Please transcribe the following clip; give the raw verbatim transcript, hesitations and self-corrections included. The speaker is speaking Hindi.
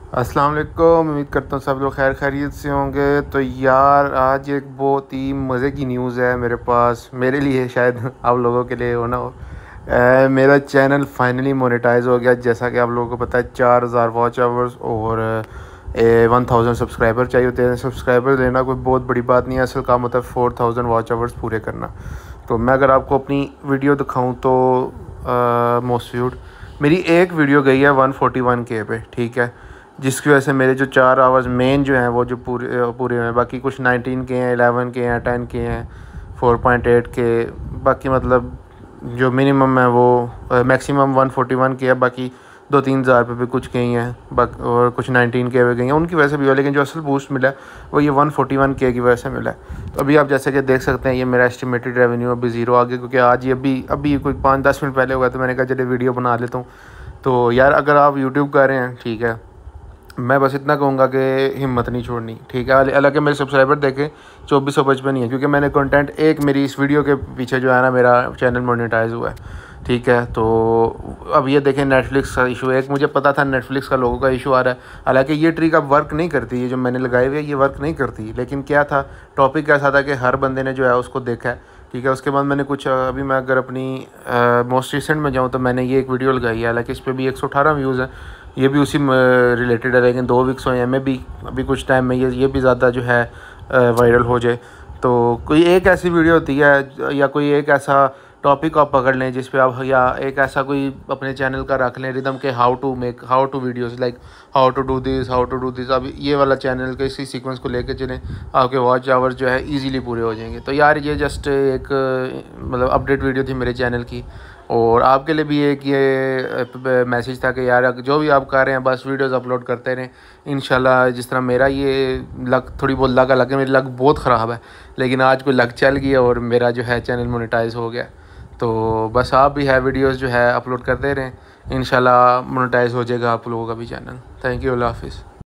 अस्सलाम वालेकुम। उम्मीद करता हूँ सब लोग खैर खैरियत से होंगे। तो यार आज एक बहुत ही मज़े की न्यूज़ है मेरे पास, मेरे लिए शायद आप लोगों के लिए हो ना हो। अ, मेरा चैनल फाइनली मोनेटाइज हो गया। जैसा कि आप लोगों को पता है चार हज़ार वॉच आवर्स और वन थाउजेंड सब्सक्राइबर चाहिए होते हैं। सब्सक्राइबर लेना कोई बहुत बड़ी बात नहीं है, असल काम होता है फोर थाउजेंड वॉच आवर्स पूरे करना। तो मैं अगर आपको अपनी वीडियो दिखाऊँ तो मोस्ट व्यूड मेरी एक वीडियो गई है वन फोर्टी वन के पे, ठीक है, जिसकी वजह से मेरे जो चार आवर्स मेन जो हैं वो जो पूरे पूरे हैं। बाकी कुछ नाइनटीन के हैं, इलेवन के हैं, टेन के हैं, फोर पॉइंट एट के, बाकी मतलब जो मिनिमम है वो मैक्सिमम वन फोर्टी वन के है। बाकी दो तीन हज़ार पे भी कुछ गई हैं बाकी, और कुछ नाइनटीन के भी गई हैं, उनकी वजह से भी हुआ। लेकिन जो असल बूस्ट मिला है वो ये वन फोर्टी वन के की वजह से मिला है। तो अभी आप जैसे कि देख सकते हैं ये मेरा एस्टिमेटेड रेवेन्यू अभी ज़ीरो आ गया, क्योंकि आज ये अभी अभी कोई पाँच दस मिनट पहले हुआ। तो मैंने कहा चलिए वीडियो बना लेता हूँ। तो यार अगर आप यूट्यूब कर रहे हैं, ठीक है, मैं बस इतना कहूँगा कि हिम्मत नहीं छोड़नी, ठीक है। हालांकि मेरे सब्सक्राइबर देखें चौबीस सौ पचपन ही है, क्योंकि मैंने कंटेंट एक मेरी इस वीडियो के पीछे जो है ना मेरा चैनल मोनेटाइज हुआ है, ठीक है। तो अब ये देखें नेटफ्लिक्स का इशू है। एक मुझे पता था नेटफ्लिक्स का लोगों का इशू आ रहा है, हालांकि ये ट्रिक अब वर्क नहीं करती, ये जो मैंने लगाई हुई है ये वर्क नहीं करती। लेकिन क्या था, टॉपिक ऐसा था कि हर बंदे ने जो है उसको देखा है, ठीक है। उसके बाद मैंने कुछ अभी मैं अगर अपनी मोस्ट रिसेंट में जाऊँ तो मैंने ये एक वीडियो लगाई है, हालांकि इस पर भी एक सौ अठारह व्यूज़ हैं, ये भी उसी रिलेटेड है। लेकिन दो वीक्स हुए हैं, मैं भी अभी कुछ टाइम में ये ये भी ज़्यादा जो है वायरल हो जाए। तो कोई एक ऐसी वीडियो होती है या कोई एक ऐसा टॉपिक आप पकड़ लें जिस पे आप, या एक ऐसा कोई अपने चैनल का रख लें रिदम के how to make how to videos like how to do this how to do this. अब ये वाला चैनल के इसी सीक्वेंस को लेके चलें, आपके वॉच आवर्स जो है इजीली पूरे हो जाएंगे। तो यार ये जस्ट एक मतलब अपडेट वीडियो थी मेरे चैनल की, और आपके लिए भी एक ये मैसेज था कि यार जो भी आप कर रहे हैं बस वीडियोस अपलोड करते रहें। इंशाल्लाह जिस तरह मेरा ये लक, थोड़ी बहुत लक अलग है, मेरी लक बहुत ख़राब है, लेकिन आज कोई लक चल गई और मेरा जो है चैनल मोनेटाइज हो गया। तो बस आप भी है वीडियोस जो है अपलोड करते रहें, इंशाल्लाह मोनेटाइज हो जाएगा आप लोगों का भी चैनल। थैंक यू, अल्लाह हाफिज़।